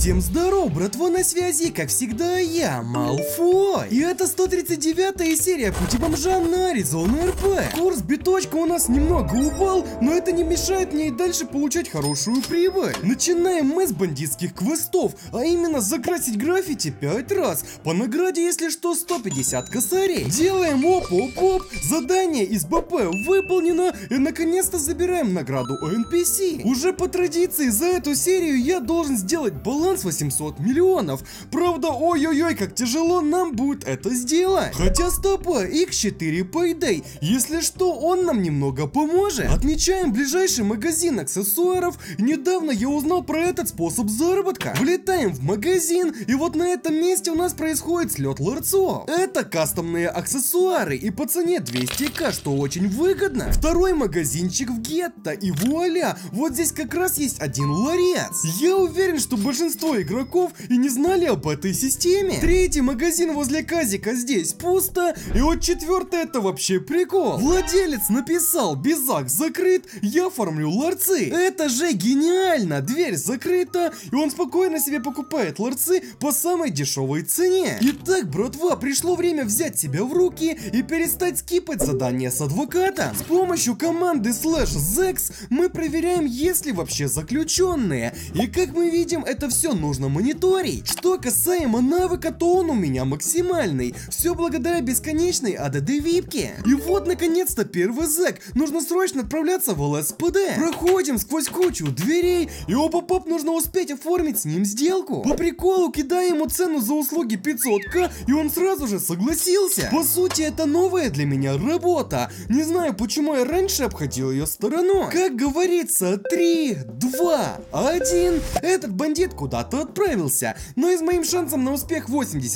Всем здоров, братва, на связи, как всегда, я, Малфой. И это 139-я серия Пути бомжа на Arizona RP. Курс биточка у нас немного упал, но это не мешает мне и дальше получать хорошую прибыль. Начинаем мы с бандитских квестов, а именно закрасить граффити 5 раз. По награде, если что, 150 косарей. Делаем оп-оп-оп, задание из БП выполнено, и наконец-то забираем награду у NPC. Уже по традиции за эту серию я должен сделать баланс 800 миллионов. Правда, ой-ой-ой, как тяжело нам будет это сделать. Хотя стопа, X4 Payday. Если что, он нам немного поможет. Отмечаем ближайший магазин аксессуаров. Недавно я узнал про этот способ заработка. Влетаем в магазин, и вот на этом месте у нас происходит слет ларцов. Это кастомные аксессуары и по цене 200к, что очень выгодно. Второй магазинчик в гетто, и вуаля, вот здесь как раз есть один ларец. Я уверен, что большинство игроков и не знали об этой системе. Третий магазин возле казика здесь пусто, и вот четвертый это вообще прикол. Владелец написал: безак закрыт, я фармлю ларцы. Это же гениально, дверь закрыта, и он спокойно себе покупает ларцы по самой дешевой цене. Итак, братва, пришло время взять себя в руки и перестать скипать задания с адвокатом. С помощью команды /zex мы проверяем, есть ли вообще заключенные. И как мы видим, это все нужно мониторить. Что касаемо навыка, то он у меня максимальный. Все благодаря бесконечной АДД випке. И вот наконец-то первый зэк. Нужно срочно отправляться в ЛСПД. Проходим сквозь кучу дверей, и оп-оп-оп, нужно успеть оформить с ним сделку. По приколу кидаю ему цену за услуги 500к, и он сразу же согласился. По сути, это новая для меня работа. Не знаю, почему я раньше обходил ее стороной. Как говорится, 3, 2, 1. Этот бандит куда-то отправился, но и с моим шансом на успех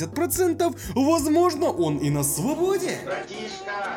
80%, возможно, он и на свободе. Братишка!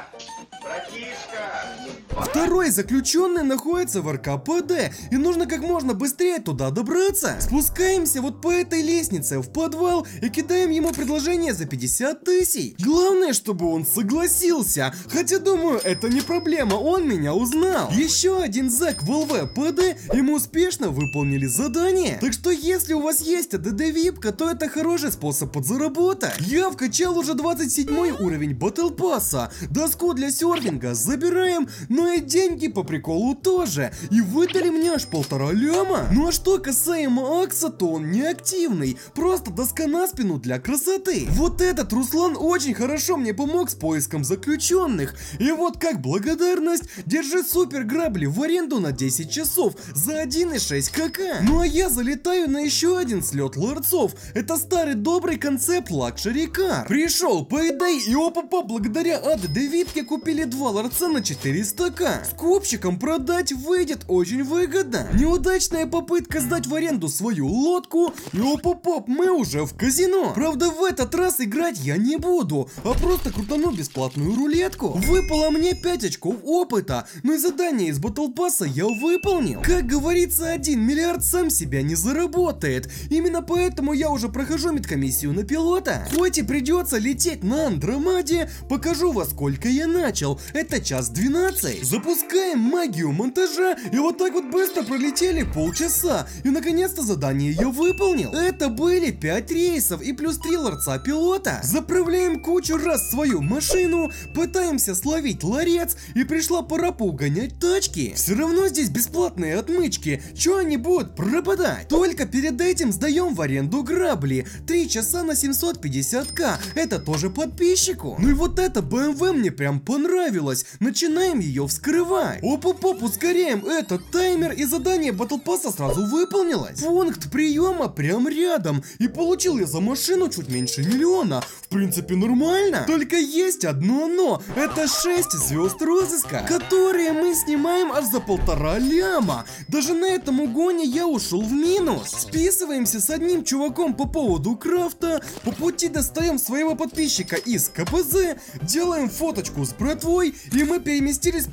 Братишка! Второй заключенный находится в РКПД, и нужно как можно быстрее туда добраться. Спускаемся вот по этой лестнице в подвал и кидаем ему предложение за 50 тысяч. Главное, чтобы он согласился, хотя думаю, это не проблема, он меня узнал. Еще один зэк в ЛВПД, и мы успешно выполнили задание. Так что если у вас есть АДД випка, то это хороший способ подзаработать. Я вкачал уже 27 уровень Battle Pass'а, доску для серфинга забираем, но и деньги по приколу тоже. И выдали мне аж 1,5 ляма. Ну а что касаемо Акса, то он не активный, просто доска на спину для красоты. Вот этот Руслан очень хорошо мне помог с поиском заключенных. И вот как благодарность, держи супер грабли в аренду на 10 часов за 1,6 кк. Ну а я залетаю на еще один слет ларцов. Это старый добрый концепт Luxury Car. Пришел Payday, и опа-па, благодаря АДД випке купили 2 ларца на 400к. Скупщикам продать выйдет очень выгодно. Неудачная попытка сдать в аренду свою лодку, и опа-поп, мы уже в казино. Правда, в этот раз играть я не буду, а просто крутану бесплатную рулетку. Выпало мне 5 очков опыта, но и задание из Battle Pass'а я выполнил. Как говорится, 1 миллиард сам себя не заработает. Именно поэтому я уже прохожу медкомиссию на пилота. Хоть и придется лететь на Андромеде, покажу во сколько я начал. Это час 12. Запускаем магию монтажа, и вот так вот быстро пролетели полчаса. И наконец-то задание я выполнил. Это были 5 рейсов и плюс 3 ларца пилота. Заправляем кучу раз свою машину, пытаемся словить ларец, и пришла пора поугонять тачки. Все равно здесь бесплатные отмычки, чё они будут пропадать? Только перед этим сдаем в аренду грабли. 3 часа на 750к, это тоже подписчику. Ну и вот эта BMW мне прям понравилась. Начинаем ее вскрывать. Оп-оп-оп, ускоряем этот таймер, и задание Battle Pass'а сразу выполнилось. Пункт приема прям рядом, и получил я за машину чуть меньше миллиона. В принципе, нормально. Только есть одно но. Это 6 звезд розыска, которые мы снимаем аж за 1,5 ляма. Даже на этом угоне я ушел в минус. Списываемся с одним чуваком по поводу крафта. По пути достаем своего подписчика из КПЗ, делаем фоточку с братвой, и мы переместились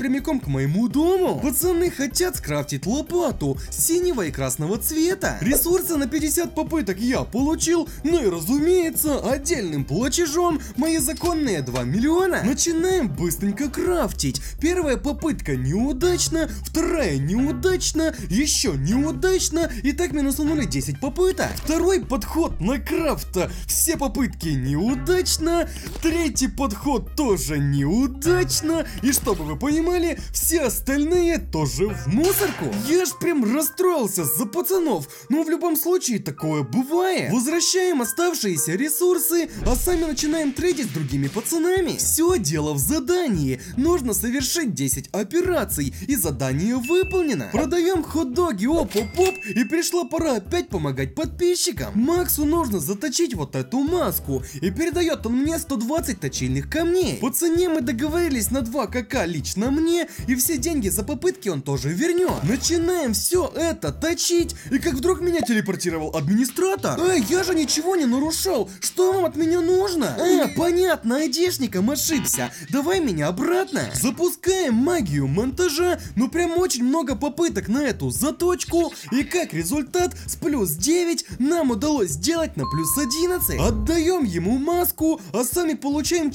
прямиком к моему дому. Пацаны хотят скрафтить лопату синего и красного цвета. Ресурсы на 50 попыток я получил, ну и разумеется, отдельным платежом мои законные 2 миллиона. Начинаем быстренько крафтить. Первая попытка неудачна, вторая неудачна, еще неудачно, и так минусанули 10 попыток. Второй подход на крафта, все попытки неудачно, третий подход тоже неудачно, и чтобы вы понимали, все остальные тоже в мусорку. Я ж прям расстроился за пацанов, но в любом случае такое бывает. Возвращаем оставшиеся ресурсы, а сами начинаем трейдить с другими пацанами. Все дело в задании, нужно совершить 10 операций, и задание выполнено. Продаем хот-доги, оп-оп-оп, и пришла пора опять помогать подписчикам. Максу нужно заточить вот эту маску, и передает он мне 120 точильных камней. По цене мы договорились на 2 КК лично мне, и все деньги за попытки он тоже вернет. Начинаем все это точить, и как вдруг меня телепортировал администратор. Я же ничего не нарушал, что вам от меня нужно? Понятно, айдишником ошибся, давай меня обратно. Запускаем магию монтажа, ну прям очень много попыток на эту заточку, и как результат с плюс 9 нам удалось сделать на плюс 11. Отдаем ему маску, а сами получаем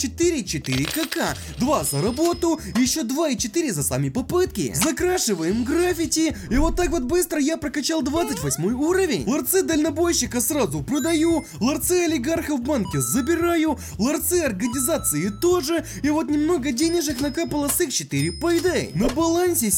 4 КК, 2 за работу, еще 2 и 4 за сами попытки. Закрашиваем граффити, и вот так вот быстро я прокачал 28 уровень. Ларцы дальнобойщика сразу продаю, ларцы олигарха в банке забираю, ларцы организации тоже, и вот немного денежек накапало с их 4 payday. На балансе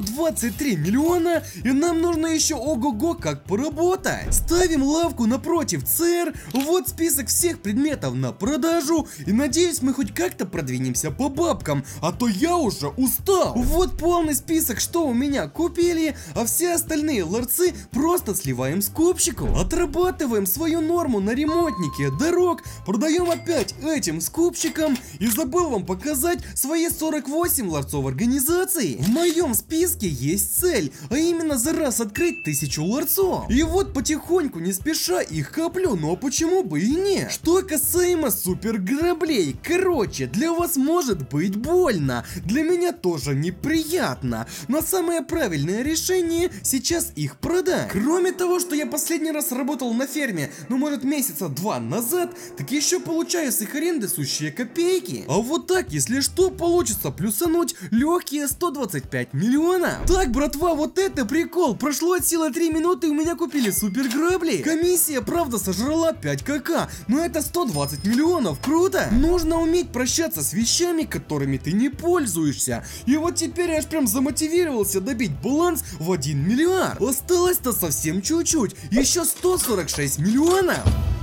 723 миллиона, и нам нужно еще ого-го как поработать. Ставим лавку напротив ЦР, вот список всех предметов на продажу, и надеюсь мы хоть как-то продвинемся по бабкам, а то я уже устал. Вот полный список, что у меня купили, а все остальные ларцы просто сливаем скупщику. Отрабатываем свою норму на ремонтнике дорог, продаем опять этим скупщикам, и забыл вам показать свои 48 ларцов организации. В моем списке есть цель, а именно за раз открыть 1000 ларцов. И вот потихоньку, не спеша, их коплю, но почему бы и нет? Что касаемо супер граблей, короче, для вас может быть больно, для меня тоже неприятно, но самое правильное решение сейчас их продать. Кроме того, что я последний раз работал на ферме, ну может месяца 2 назад, так еще получаю с их аренды сущие копейки. А вот так, если что, получится плюсануть легкие 125 миллионов. Так, братва, вот это прикол. Прошло от силы 3 минуты, и у меня купили супер грабли. Комиссия, правда, сожрала 5 КК, но это 120 миллионов, круто. Нужно уметь прощаться с вещами, которыми ты не пользуешься. И вот теперь я аж прям замотивировался добить баланс в 1 миллиард. Осталось-то совсем чуть-чуть, еще 146 миллионов.